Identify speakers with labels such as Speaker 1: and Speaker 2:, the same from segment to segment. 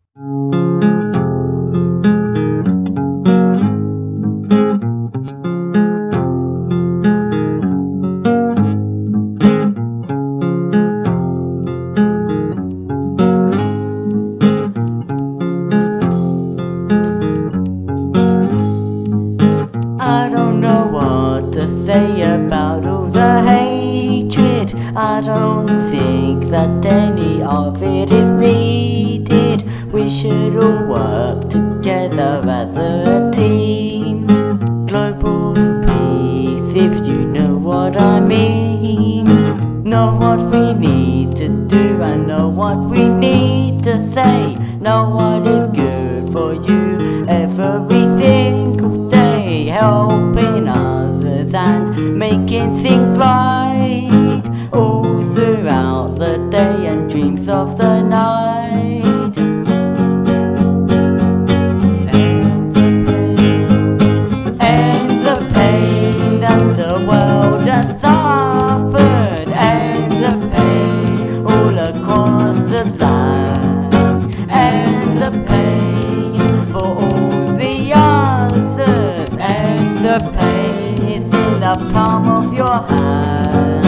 Speaker 1: I don't know what to say about all the hatred. I don't think that any of it is needed. We should all work together as a team. Global peace, if you know what I mean. Know what we need to do and know what we need to say. Know what is good for you every single day. Helping others and making things right all throughout the day and dreams of the night. And the pain that the world has suffered, and the pain all across the land, and the pain for all the others, and the pain is in the palm of your hand.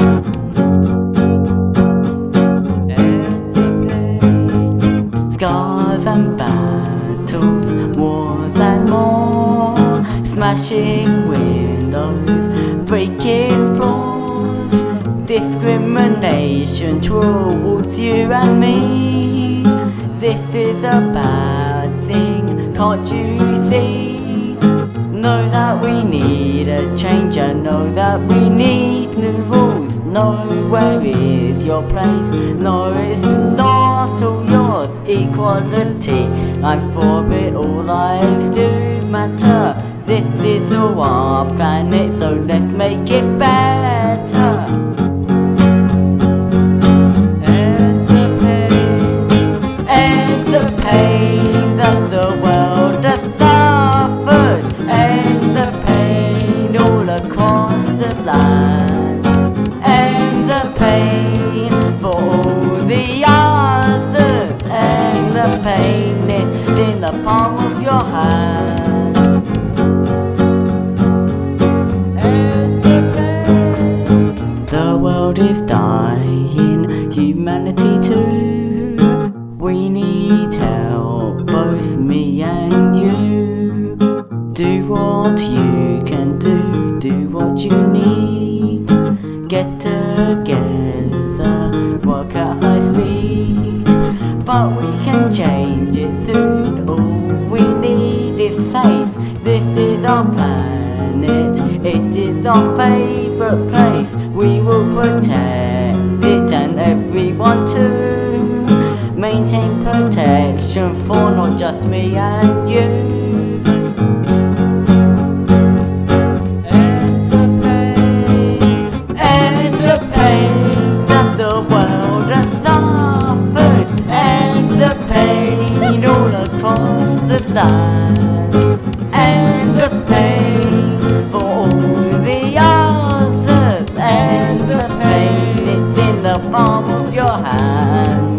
Speaker 1: And the pain, scars and battles, wars and more, smashing windows, breaking floors, discrimination towards you and me. This is a bad thing, can't you see? Know that we need a change and know that we need new rules. Know where is your place, no it's not all yours. Equality, I'm for it, all lives do matter. This is all our planet, so let's make it better. And the pain that the world has suffered, and the pain all across the land, and the pain for all the others, and the pain is in the palm of your hand. The world is dying, humanity too. We need help, both me and you. Do what you can do what you need. Get together, work at high speed. But we can change it soon, all we need is faith. This is our planet, it is our favourite place. We will protect it and everyone too. Maintain protection for not just me and you. And the pain that the world has suffered, and the pain all across the land, and the pain for all the others, and the pain is in the palm of your hand.